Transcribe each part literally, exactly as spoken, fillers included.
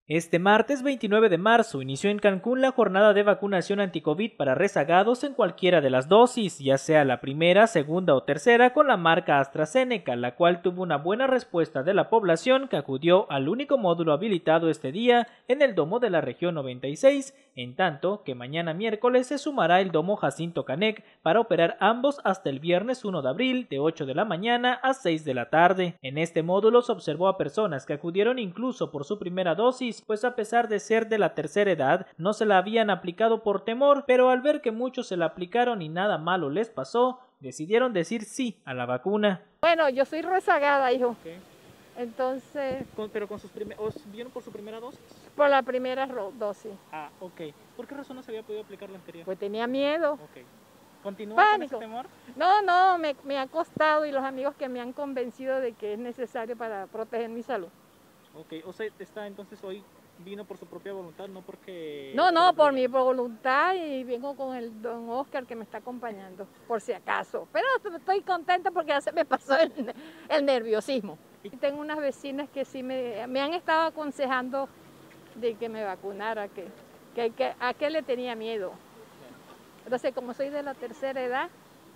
Este martes veintinueve de marzo inició en Cancún la jornada de vacunación anticovid para rezagados en cualquiera de las dosis, ya sea la primera, segunda o tercera, con la marca AstraZeneca, la cual tuvo una buena respuesta de la población que acudió al único módulo habilitado este día en el domo de la región noventa y seis, en tanto que mañana miércoles se sumará el domo Jacinto Canec para operar ambos hasta el viernes uno de abril de ocho de la mañana a seis de la tarde. En este módulo se observó a personas que acudieron incluso por su primera dosis, pues a pesar de ser de la tercera edad, no se la habían aplicado por temor, pero al ver que muchos se la aplicaron y nada malo les pasó, decidieron decir sí a la vacuna. Bueno, yo soy rezagada, hijo. Okay. Entonces... Con, ¿Pero con sus ¿os vieron por su primera dosis? Por la primera dosis. Ah, ok. ¿Por qué razón no se había podido aplicar la anterior? Pues tenía miedo. Ok. ¿Continúa Pánico. con ese temor? No, no, me, me ha costado y los amigos que me han convencido de que es necesario para proteger mi salud. Ok, o sea, está entonces hoy vino por su propia voluntad, no porque... No, no, por mi voluntad y vengo con el don Oscar que me está acompañando, por si acaso. Pero estoy contenta porque ya se me pasó el, el nerviosismo. Y tengo unas vecinas que sí me, me han estado aconsejando de que me vacunara, que, que, que a qué le tenía miedo. Entonces, como soy de la tercera edad,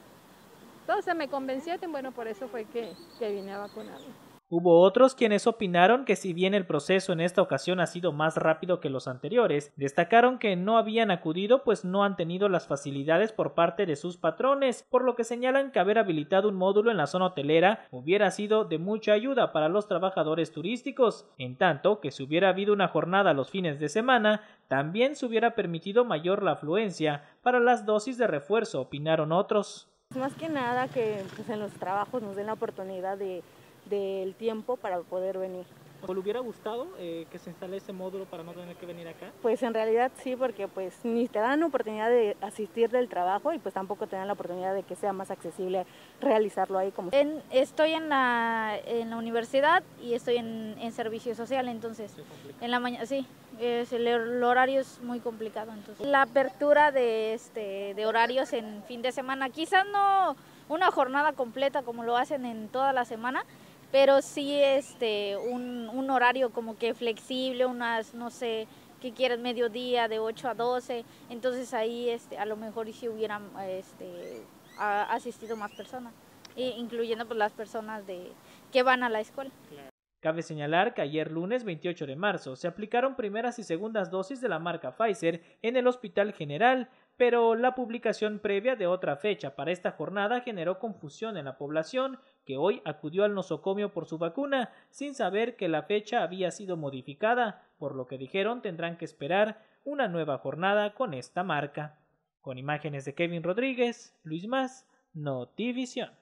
entonces me convencieron, bueno, por eso fue que, que vine a vacunarme. Hubo otros quienes opinaron que si bien el proceso en esta ocasión ha sido más rápido que los anteriores, destacaron que no habían acudido pues no han tenido las facilidades por parte de sus patrones, por lo que señalan que haber habilitado un módulo en la zona hotelera hubiera sido de mucha ayuda para los trabajadores turísticos, en tanto que si hubiera habido una jornada los fines de semana, también se hubiera permitido mayor la afluencia para las dosis de refuerzo, opinaron otros. Más que nada que pues, en los trabajos nos den la oportunidad de del tiempo para poder venir. ¿O le hubiera gustado eh, que se instale ese módulo para no tener que venir acá? Pues en realidad sí, porque pues ni te dan la oportunidad de asistir del trabajo y pues tampoco te dan la oportunidad de que sea más accesible realizarlo ahí. Como en, estoy en la, en la universidad y estoy en, en servicio social, entonces sí, en la mañana sí, es el, el horario es muy complicado. Entonces la apertura de, este, de horarios en fin de semana, quizás no una jornada completa como lo hacen en toda la semana, pero sí este un, un horario como que flexible, unas, no sé, que quieras mediodía de ocho a doce, entonces ahí este a lo mejor y si hubieran este a, asistido más personas, incluyendo pues las personas de que van a la escuela. Cabe señalar que ayer lunes veintiocho de marzo se aplicaron primeras y segundas dosis de la marca Pfizer en el Hospital General, pero la publicación previa de otra fecha para esta jornada generó confusión en la población que hoy acudió al nosocomio por su vacuna sin saber que la fecha había sido modificada, por lo que dijeron tendrán que esperar una nueva jornada con esta marca. Con imágenes de Kevin Rodríguez, Luis Más, Notivisión.